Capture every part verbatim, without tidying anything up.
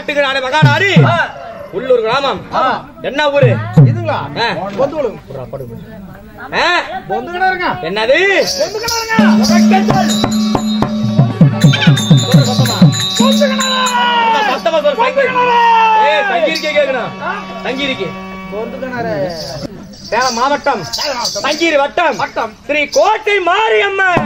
காட்டுக்கு நாடு மகாநாடு உள்ளூர் கிராமம் என்ன ஊரு இதுங்களா? பொந்துகளும் பொந்துகளாருங்க. என்னது சேலம் மாவட்டம் தங்கீரி வட்டம் வட்டம் ஸ்ரீ கோட்டை மாரியம்மன்.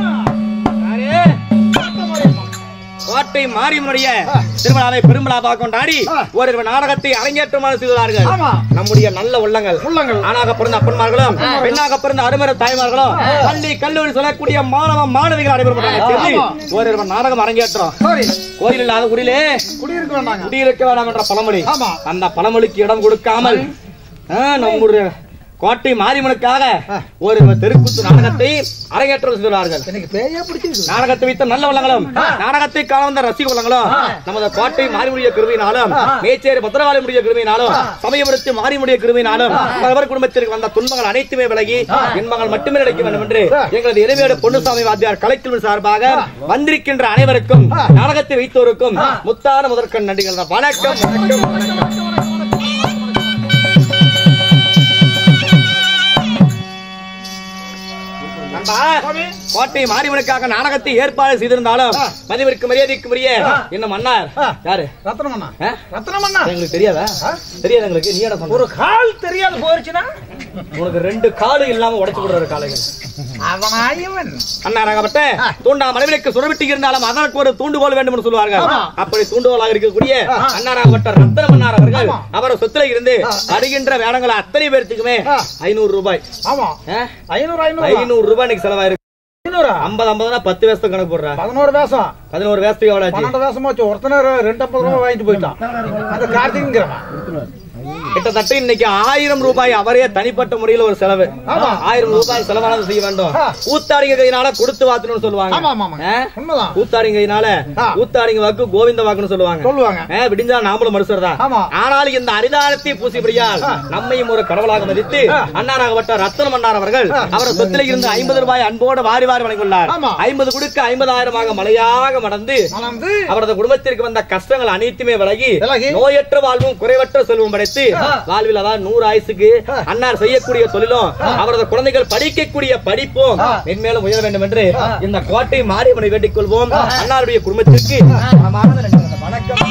கோட்டை மாரியம்மனுடைய திருவிழாவை பெருமிழாவாக கொண்டாடி ஒரு நாடகத்தை அரங்கேற்றமாக செய்தார்கள். நம்முடைய நல்ல உள்ளங்கள் உள்ளங்கள் ஆணாக பிறந்த அப்பன்மார்களும் பெண்ணாக பிறந்த அருமர தாய்மார்களும் பள்ளி கல்லூரி சொல்லக்கூடிய மாணவ மாணவிகள் அனைவரும் ஒரு நாடகம் அரங்கேற்றம். கோயில் இல்லாத ஊரிலே குடியிருக்க வேண்டாம் குடியிருக்க வேண்டாம் என்ற பழமொழி. அந்த பழமொழிக்கு இடம் கொடுக்காமல் நம்முடைய கோட்டை மாரியம்மனுக்காக ஒரு தெருக்கூத்து நாடகத்தை அரங்கேற்றம் செய்கிறார்கள். நாடகத்தை வைத்த நல்ல உள்ளங்களும் நாடகத்தை காண வந்த ரசிக உள்ளங்களும் நமது கோட்டை மாரியம்மனுடைய கிருபையினாலும் மேச்சேரி பத்திரகாளியுடைய கிருபையினாலும் சமயபுரத்து மாரியம்மனுடைய கிருபையினாலும் அவர் குடும்பத்திற்கு வந்த துன்பங்கள் அனைத்துமே விலகி இன்பங்கள் மட்டுமே கிடைக்க வேண்டும் என்று எங்களது இறைமையோட பொன்னுசாமி வாத்தியார் கலைக்குழு சார்பாக வந்திருக்கின்ற அனைவருக்கும் நாடகத்தை வைத்தோருக்கும் முத்தான முதற்கண் நன்றிகள். வணக்கம் வணக்கம். கோட்டை மாரியம்மனுக்காக நாடகத்தை ஏற்பாடு செய்திருந்தாலும் மதிவிற்கு மரியாதைக்கு உரிய இன்னும் மன்னார் யாரு ரத்னமண்ணா. ரத்னமண்ணா எங்களுக்கு தெரியாதா? தெரியாது எங்களுக்கு. நீ என்ன ஒரு கால் தெரியாது போயிருச்சுன்னா உனக்கு ரெண்டு காலு இல்லாம உடைச்சு கொடுற காலைகள் அண்ணாராகப்பட்ட தூண்டா மனைவிக்கு சுரவிட்டு இருந்தாலும் அதற்கு ஒரு தூண்டுகோல் வேண்டும் என்று சொல்வார்கள். அப்படி தூண்டுகோலாக இருக்கக்கூடிய அண்ணாராகப்பட்ட ரத்னமன்னார் அவர்கள் அவரை சொத்துல இருந்து வருகின்ற வேடங்களை அத்தனை பேர்த்துக்குமே ஐநூறு ரூபாய் ஐநூறு ரூபாய் செலவாயிருக்கு. ஐம்பது ஐம்பதுனா பத்து வேஷத்துக்கு கணக்கு போடுற பதினோரு வேஷம் பதினோரு வேஷத்துக்கு எவ்வளவு பன்னெண்டு வேஷமாச்சு. ஒருத்தனை ரெண்டு ஐம்பது ரூபாய் வாங்கிட்டு போயிட்டான். அந்த கார்த்திகங்கிறவன் கிட்டத்தட்ட இன்னைக்கு ஆயிரம் ரூபாய் அவரே தனிப்பட்ட முறையில் ஒரு செலவு ஆயிரம் ரூபாய் செலவானது செய்ய வேண்டும். கூத்தாடிங்க கையினால கொடுத்து வாத்துன்னு சொல்லுவாங்க. கூத்தாடிங்க கையினால கூத்தாடிங்க வாக்கு கோவிந்த வாக்குன்னு சொல்லுவாங்க சொல்லுவாங்க விடிஞ்சா நாமளும் மனுஷர்தான். ஆனாலும் இந்த அரிதானத்தை பூசிப்படியால் நம்மையும் ஒரு கடவுளாக மதித்து அண்ணாராகப்பட்ட ரத்தனம் அண்ணார் அவர்கள் அவரது சொத்தில இருந்து ஐம்பது ரூபாய் அன்போடு வாரி வாரி வழங்கியுள்ளார். ஐம்பது கொடுக்க ஐம்பதாயிரமாக மலையாக மடந்து அவரது குடும்பத்திற்கு வந்த கஷ்டங்கள் அனைத்துமே விலகி நோயற்ற வாழ்வும் குறைவற்ற செல்வம் படைத்து வாழ்வில் அதாவது நூறு ஆயுசுக்கு அன்னார் செய்யக்கூடிய தொழிலும் அவரது குழந்தைகள் படிக்கக்கூடிய படிப்பும் மென்மேலும் உயர வேண்டும் என்று இந்த கோட்டை மாரியம்மனை வேண்டிக் கொள்வோம். அன்னாருடைய குடும்பத்திற்கு வணக்கம்.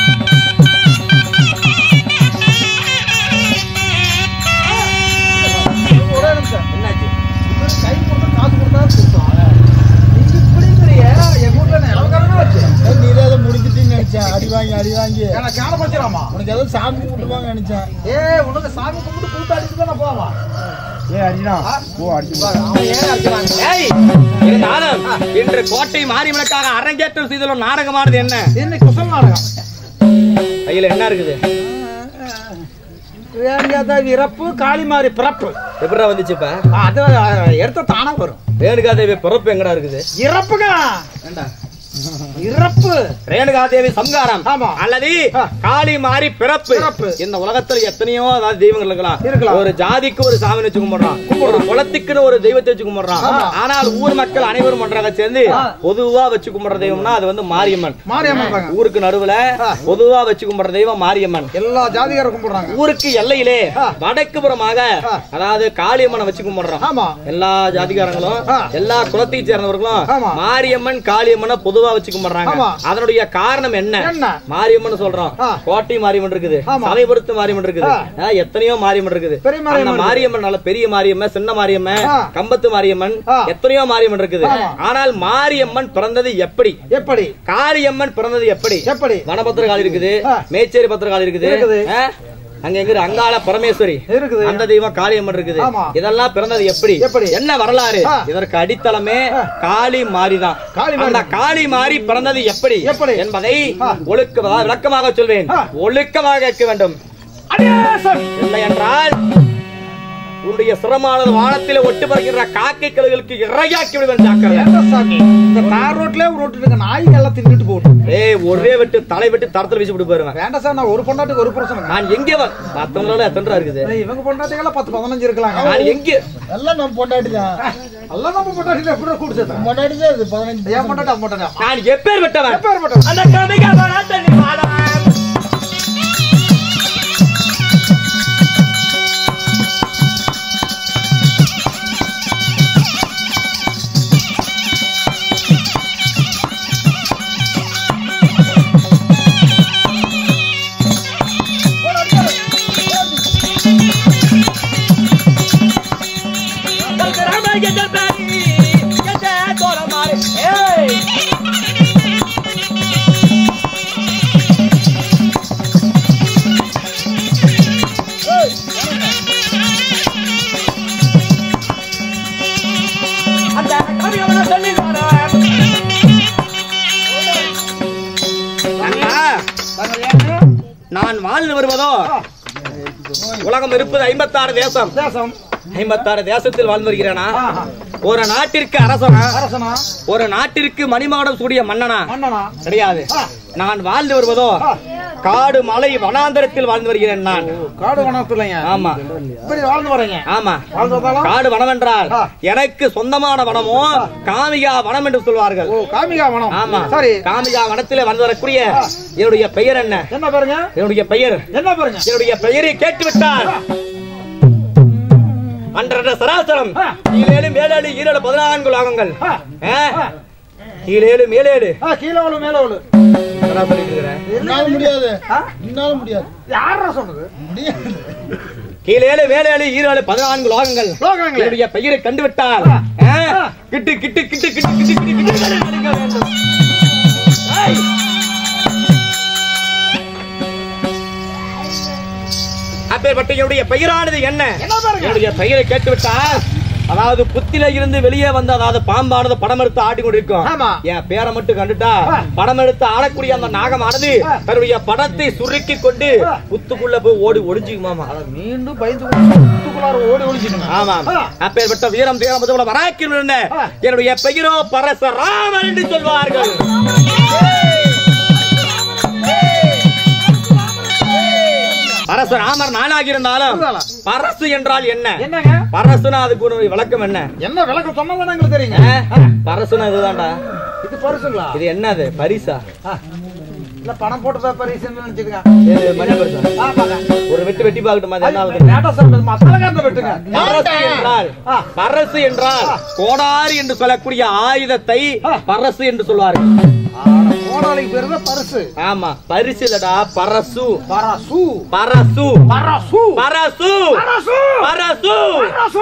என்னாச்சு? கை போட்டு காசு கொடுத்தா முடிஞ்சிட்டீங்க நினைச்சேன். அடி வாங்கி அடி வாங்கி உனக்கு ஏதோ சாமி கும்பிடுவாங்க நினைச்சேன். ஏ உனக்கு சாமி கும்பிட்டு கூட்டாடிட்டு தான் போவா. ஏ அடினா ஓ இன்று கோட்டை மாரியம்மனுக்காக அரங்கேற்றம் செய்துள்ள நாடகமானது என்ன? என்ன குசல் நாடகம்? கையில என்ன இருக்குது? இறப்பு காளிமாரி பிறப்பு எப்படா வந்துச்சு? இப்ப அது எடுத்த தானா வரும். ரேணுகாதேவி பிறப்பு எங்கடா இருக்குது? இறப்புங்க இறப்பு ரேணுகாதேவி சம்காரம் அல்லது காளி மாறி பிறப்பு. இந்த உலகத்துல எத்தனையோ அதாவது தெய்வங்கள் இருக்கலாம். ஒரு ஜாதிக்கு ஒரு சாமி வச்சு கும்பிடுறான், ஒரு குலத்துக்குன்னு ஒரு தெய்வத்தை வச்சு கும்பிடுறான். ஆனால் ஊர் மக்கள் அனைவரும் ஒன்றாக சேர்ந்து பொதுவா வச்சு கும்பிடுற தெய்வம்னா அது வந்து மாரியம்மன். மாரியம்மன் ஊருக்கு நடுவுல பொதுவா வச்சு கும்பிடுற தெய்வம் மாரியம்மன். எல்லா ஜாதிகாரும் கும்பிடுறாங்க. ஊருக்கு எல்லையிலே வடக்கு புறமாக அதாவது காளியம்மனை வச்சு கும்பிடுறோம். எல்லா ஜாதிகாரங்களும் எல்லா குலத்தை சேர்ந்தவர்களும் மாரியம்மன் காளியம்மனை பொதுவா வச்சு கும்பிடுறாங்க. அதனுடைய காரணம் என்ன? மாரியம்மன் சொல்றோம். கோட்டை மாரியம்மன் இருக்குது, சமயபுரத்து மாரியம்மன் இருக்குது, எத்தனையோ மாரியம்மன் இருக்குது. மாரியம்மன் நல்ல பெரிய மாரியம்மன், சின்ன மாரியம்மன், கம்பத்து மாரியம்மன், எத்தனையோ மாரியம்மன் இருக்குது. ஆனால் மாரியம்மன் பிறந்தது எப்படி? எப்படி? காளியம்மன் பிறந்தது எப்படி? எப்படி? வனபத்திரகாளி இருக்குது, மேச்சேரி பத்திரகாளி இருக்குது, அங்க எங்க அங்காள பரமேஸ்வரி இருக்குது, அந்த தெய்வம் காளியம்மன் இருக்குது. இதெல்லாம் பிறந்தது எப்படி? என்ன வரலாறு? இதற்கு அடித்தளமே காளி மாரிதான். அந்த காளி மாறி பிறந்தது எப்படி என்பதை ஒழுக்க விளக்கமாக சொல்வேன். ஒழுக்கமாக கேட்க வேண்டும். இல்லை என்றால் உன்னுடைய சிரமானது வானத்திலே ஒட்டு பறக்கின்ற காக்கை கழுகுகளுக்கு இறையாக்கி விடுவேன். நாய் எல்லாம் தின்னுட்டு போட்டு ஒரே வெட்டு தலை வெட்டு தரத்துல வீசி விட்டு போயிருவேன். வேண்டாம் சார், நான் ஒரு பொண்டாட்டுக்கு ஒரு புருஷன். நான் எங்கே மத்தவங்களோட எத்தனை இருக்குது? இவங்க பொண்டாட்டிகள பத்து பதினஞ்சு இருக்கலாம். நான் எங்கே எல்லாம் நம்ம பொண்டாட்டி தான். எல்லாம் நம்ம பொண்டாட்டி எப்படி கூடுச்சு? பொண்டாட்டி தான் பதினஞ்சு. நான் எப்பேர் விட்டவன்? எப்பேர் விட்டவன்? நான் வாழ்ந்து வருவதோ உலகம் இருப்பது ஐம்பத்தாறு தேசம் தேசம் ஐம்பத்தாறு தேசத்தில் வாழ்ந்து வருகிறேனா ஒரு நாட்டிற்கு அரசனா அரசனா ஒரு நாட்டிற்கு மணிமாடம் சூடிய மன்னனா மன்னனா கிடையாது நான் வாழ்ந்து வருவதோ காடு மலை வனாந்தரத்தில் வாழ்ந்து வருகிறேன் நான் காடு வனத்துலங்க ஆமா இப்படி வாழ்ந்து வரீங்க ஆமா காடு வனம் என்றால் எனக்கு சொந்தமான வனமோ காமிகா வனம் என்று சொல்வார்கள் ஓ காமிகா வனம் ஆமா சரி காமிகா வனத்திலே வந்து வரக்கூடிய என்னுடைய பெயர் என்ன என்ன பாருங்க என்னுடைய பெயர் என்ன பாருங்க என்னுடைய பெயரை கேட்டுவிட்டால் அன்றர சராசரம் கீழேழு மேலேழு ஈரேழு பதினான்கு லோகங்கள் கீழேழு மேலேழு கீழோடு மேலோடு என்னால முடியாது என்னால முடியாது யாரா சொன்னது கீழேழு மேலேழு ஈரேழு பதினான்கு லோகங்கள் என்னுடைய பெயரை கண்டுவிட்டால் கிட்டு கிட்டு கிட்டு கிட்டு கிட்டு கிட்டு கிட்டு அப்பேற்பட்ட என்னுடைய பெயரானது என்ன என்னுடைய பெயரை கேட்டுவிட்டால் அதாவது புத்தில இருந்து வெளியே வந்து அதாவது பாம்பானது படம் எடுத்து ஆடி கொண்டிருக்கும் என் பேரை மட்டும் கண்டுட்டா படம் எடுத்து ஆடக்கூடிய அந்த நாகமானது தன்னுடைய படத்தை சுருக்கி கொண்டு புத்துக்குள்ள போய் ஓடி ஒளிஞ்சுக்குமாமா மீண்டும் பயந்து ஓடி ஒளிஞ்சுக்கணும் ஆமா அப்பேற்பட்ட வீரம் தீரம் முதல்ல வராக்கி என்னுடைய பெயரோ பரசராமன் என்று சொல்வார்கள் பரசுராமர் நானாக இருந்தாலும் பரசு என்றால் என்ன என்னங்க பரசுனா அதுக்கு ஒரு விளக்கம் என்ன என்ன விளக்கம் சொன்னதானே உங்களுக்கு தெரியுங்க பரசுனா இதுதான்டா இது பரிசுங்களா இது என்னது பரிசா இல்ல பணம் போட்டு பரிசுன்னு நினைச்சுக்கங்க மணி பரிசா ஒரு வெட்டு வெட்டி பார்க்கட்டுமா வெட்டுங்க பரசு என்றால் பரசு என்றால் கோடாரி என்று சொல்லக்கூடிய ஆயுதத்தை பரசு என்று சொல்வார்கள் கோடாலிக்கு பேரு பரிசு ஆமா பரிசு இல்லடா பரசு பரசு பரசு பரசு பரசு பரசு பரசு பரசு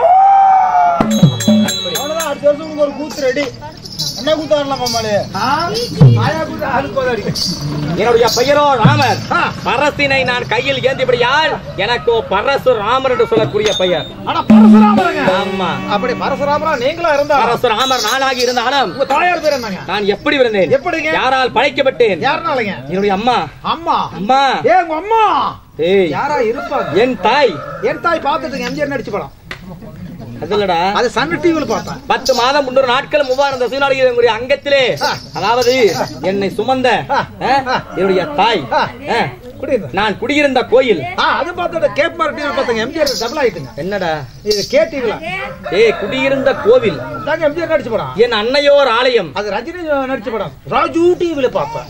அவ்வளவுதான் அடுத்த வருஷம் உங்களுக்கு ஒரு கூத்து ரெடி என்ன கூத்தாடலாம் மாமாளே ஆயா கூத்து ஆளு கோதாடி என்னுடைய பெயரோ ராமர் பரசினை நான் கையில் ஏந்தியபடியால் எனக்கு பரசுராமர் என்று சொல்லக்கூடிய பெயர் ஆனா பரசுராமருங்க ஆமா அப்படி பரசுராமரா நீங்களா இருந்தா பரசுராமர் நானாகி இருந்தாலும் உங்க தாயார் பேர் என்னங்க நான் எப்படி இருந்தேன் எப்படிங்க யாரால் படைக்கப்பட்டேன் யாருனாலங்க என்னுடைய அம்மா அம்மா அம்மா ஏ உங்க அம்மா ஏய் யாரா இருப்பாங்க என் தாய் என் தாய் பாத்துட்டுங்க எம்ஜிஆர் நடிச்சு படம் அதுலடா அது சன் டிவில பார்த்தேன் பத்து மாதம் முன்னூறு நாட்கள் மூவாயிரம் தசைநாளிகளுடைய அங்கத்திலே அதாவது என்னை சுமந்த என்னுடைய தாய் நான் குடியிருந்த கோயில் அது பார்த்தா கேப் மார்க் டிவி பார்த்தங்க எம்ஜிஆர் டபுள் ஆயிட்டுங்க என்னடா இது கேடிவில ஏய் குடியிருந்த கோவில் தாங்க எம்ஜிஆர் நடிச்ச படம் என் அன்னையோர் ஆலயம் அது ரஜினி நடிச்ச படம் ராஜு டிவில பார்த்தேன்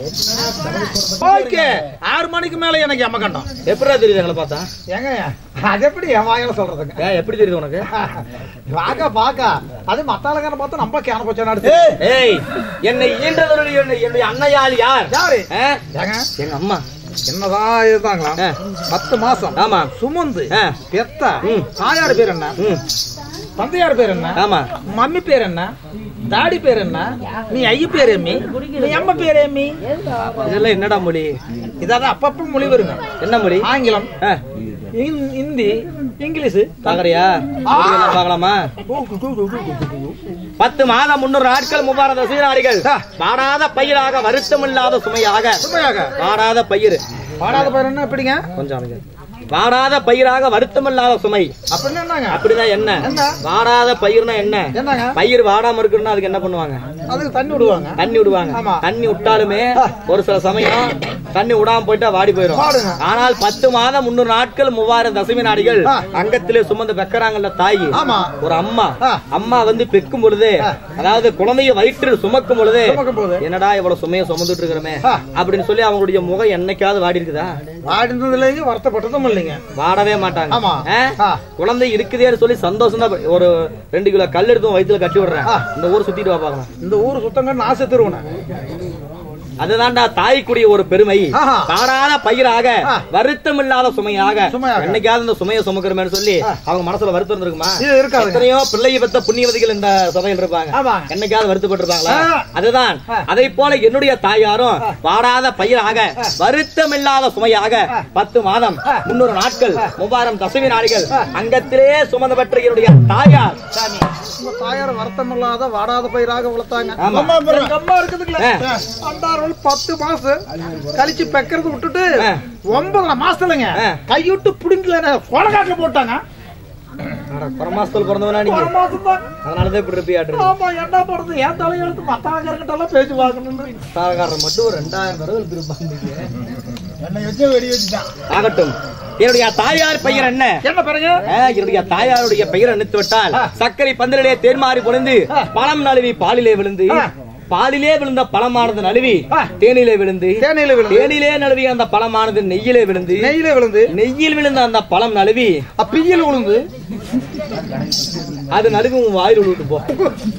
ஓகே ஆறு மணிக்கு மேல எனக்கு யமகண்டம் எப்படிடா தெரியுது எங்களை பார்த்தா ஏங்க அது எப்படி என் வாயில சொல்றதுங்க எப்படி தெரியுது உனக்கு பாக்க பாக்க அது மத்தாளக்காரன் பார்த்தா நம்ம கேன போச்சா நடிச்சு ஏய் என்னை ஈன்றவருடைய என்னுடைய அன்னையால் யார் யாரு எங்க அம்மா என்னதான் இருந்தாங்களா பத்து மாசம் ஆமா சுமந்து பெத்த தாயார் பேர் என்ன தந்தையார் பேர் என்ன ஆமா மம்மி பேர் என்ன டாடி பேர் என்ன நீ ஐய பேர் எம்மி நீ அம்மா பேர் எம்மி இதெல்லாம் என்னடா மொழி இதான் அப்பப்ப மொழி வருங்க என்ன மொழி ஆங்கிலம் ஹிந்தி இங்கிலீஷ் பாக்குறியா பாக்கலாமா பத்து மாதம் முன்னூறு நாட்கள் முபாரத சீராடிகள் வாடாத பயிராக வருத்தம் இல்லாத சுமையாக சுமையாக வாடாத பயிர் வாடாத பயிர் என்ன எப்படிங்க கொஞ்சம் வாடாத பயிராக வருத்தம் இல்லாத சுமை அப்படின்னா என்னங்க அப்படிதான் என்ன வாடாத பயிர்னா என்ன என்னங்க பயிர் வாடாம இருக்குன்னா அதுக்கு என்ன பண்ணுவாங்க அதுக்கு தண்ணி விடுவாங்க தண்ணி விடுவாங்க தண்ணி விட்டாலுமே ஒரு சில சமயம் தண்ணி விடாம போயிட்டா வாடி போயிடும் ஆனால் பத்து மாதம் முன்னூறு நாட்கள் மூவாயிரம் தசமி நாடிகள் அங்கத்திலே சுமந்து பெக்கறாங்கல்ல தாய் ஒரு அம்மா அம்மா வந்து பெக்கும் பொழுது அதாவது குழந்தைய வயிற்றில் சுமக்கும் பொழுது என்னடா இவ்வளவு சுமையை சுமந்துட்டு இருக்கிறோமே அப்படின்னு சொல்லி அவங்களுடைய முகம் என்னைக்காவது வாடி இருக்குதா வாடினதுலேயே வருத்தப்பட்டதும் இல்லைங்க வாடவே மாட்டாங்க குழந்தை இருக்குதேன்னு சொல்லி சந்தோஷம் தான் ஒரு ரெண்டு கிலோ கல் எடுத்து வயிற்றுல கட்டி விடுறேன் இந்த ஊர் சுத்திட்டு வா பாக்கலாம் இந்த ஊர் சுத்தங்க ஆசை திருவன அதுதான்டா தாய்க்குரிய ஒரு பெருமை தாராத பயிராக வருத்தம் இல்லாத சுமையாக என்னைக்காவது இந்த சுமையை சுமக்கிறோம்னு சொல்லி அவங்க மனசுல வருத்தம் இருக்குமா எத்தனையோ பிள்ளையை பெற்ற புண்ணியவதிகள் இந்த சபையில் இருப்பாங்க என்னைக்காவது வருத்தப்பட்டு இருப்பாங்களா அதுதான் அதை போல என்னுடைய தாயாரும் வாடாத பயிராக வருத்தம் இல்லாத சுமையாக பத்து மாதம் முன்னூறு நாட்கள் மூவாயிரம் தசமி நாடுகள் அங்கத்திலே சுமந்து பெற்ற என்னுடைய தாயார் நம்ம தாயார் வருத்தம் இல்லாத வாடாத பயிராக வளர்த்தாங்க. எங்க அம்மா இருக்குதுங்களா அண்டாறு பத்து மாசம் கழிச்சு பெக்கறது விட்டுட்டு ஒன்பது மாசத்துலங்க கைவிட்டு புடுங்கல கொலகாட்டுல போட்டாங்க. பரமாசத்துல பிறந்தவனா நீங்க? அதனாலதான் இப்படி இருப்பியாட்டு. ஆமா, என்ன பண்றது? என் தலையெழுத்து மத்தாங்கிட்ட எல்லாம் பேசி பார்க்கணும். தாரகாரன் மட்டும் ஒரு ரெண்டாயிரம் தடவை எழுப்பிருப்பாங்க. என்ன வச்சு வெடி வச்சுட்டான். ஆகட்டும். என்னுடைய தாயார் பெயர் என்ன? என்ன பெயருங்க? என்னுடைய தாயாருடைய பெயர் அனுத்து விட்டால் சர்க்கரை பந்தலிலே தேன்மாறி பொழிந்து பழம் நழுவி பாலிலே விழுந்து பாலிலே விழுந்த பழமானது நழுவி தேனிலே விழுந்து தேனிலே நழுவி அந்த பழமானது நெய்யிலே விழுந்து நெய்யிலே விழுந்து நெய்யில் விழுந்த அந்த பழம் நழுவி அப்பீயில் விழுந்து அது நழுவி உன் வாயில் விழுந்து போ.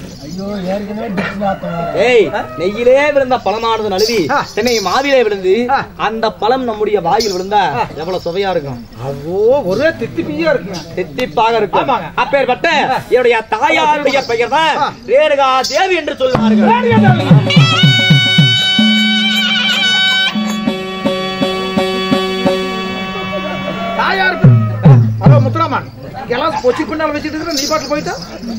ஏய், நெய்யிலே விழுந்த பழமானது நழுவி தென்னை மாவிலே விழுந்து அந்த பழம் நம்முடைய வாயில் விழுந்தா எவ்வளவு சுவையா இருக்கும். அதோ ஒரே தித்திப்பியா இருக்கு, தித்திப்பாக இருக்கும். அப்பேற்பட்ட என்னுடைய தாயாருடைய பெயர் தான் ரேணுகா தேவி என்று சொல்வார்கள். தாயார் ஹலோ முத்துராமன், எல்லாம் பொச்சி பின்னால் வச்சுட்டு இருக்கிற நீ பாட்டு போயிட்டா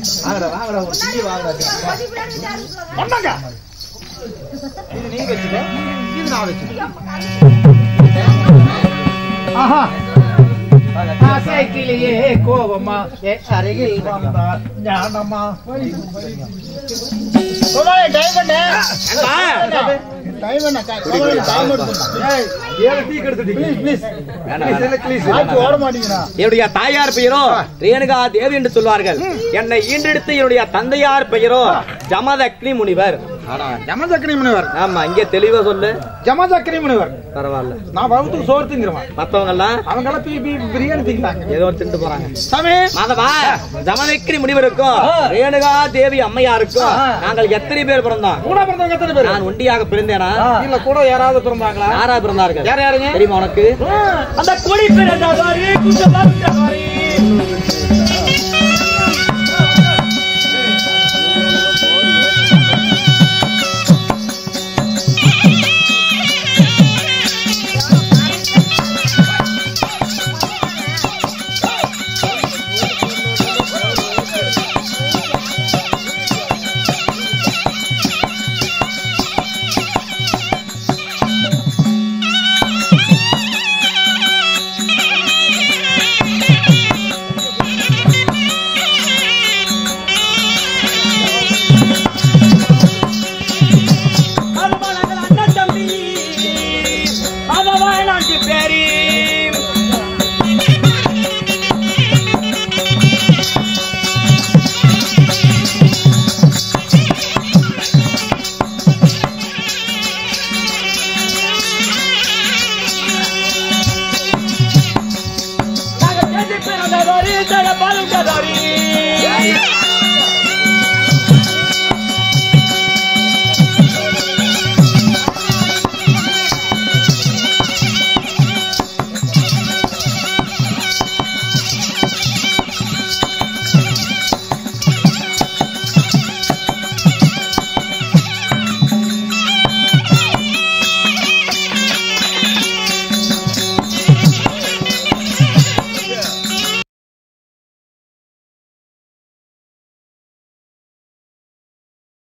ஒன்னாங்க. இது நீ வச்சுக்க, இது நான் வச்சுக்க. ஆஹா, ஆசைக்கிலேயே கோபமா அருகில் வந்தார் ஞானமா. என்னுடைய தாயார் பெயரோ ரேணுகா தேவி என்று சொல்வார்கள். என்னை ஈண்டெடுத்து என்னுடைய தந்தையார் பெயரோ ஜமதக்னி முனிவர். ஜமதக்னி முனிவர். ஆமா, இங்கே தெளிவா சொல்லு. ஜமதக்னி முனிவர். பரவாயில்ல, நான் வகுத்துக்கு சோறு திங்கிறேன். மத்தவங்க எல்லாம் அவங்க எல்லாம் பீ பீ பிரியாணி திங்கிறாங்க, ஏதோ திண்டு போறாங்க. சாமி மாதவா, ஜமதக்னி முனிவருக்கும் ரேணுகா தேவி அம்மையாருக்கும் நாங்கள் எத்தனை பேர் பிறந்தோம்? கூட பிறந்தவங்க எத்தனை பேர்? நான் ஒண்டியாக பிறந்தேனா இல்ல கூட யாராவது பிறந்தாங்களா? யாரா பிறந்தார்கள்? யார் யாருங்க தெரியுமா உனக்கு? அந்த கொடி பிறந்தவாரி குண்டவாரி Dari